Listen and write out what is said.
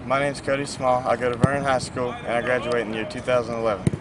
My name's Cody Small. I go to Vernon High School and I graduate in the year 2011.